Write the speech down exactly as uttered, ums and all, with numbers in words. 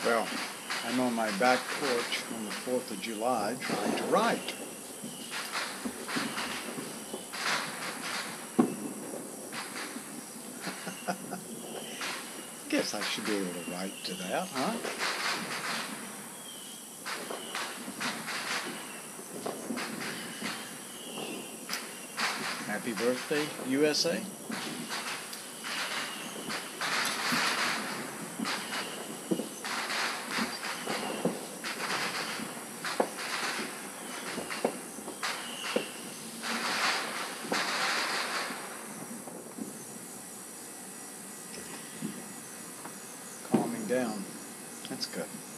Well, I'm on my back porch on the fourth of July trying to write. Guess I should be able to write to that, huh? Happy birthday, U S A. Calming down. That's good.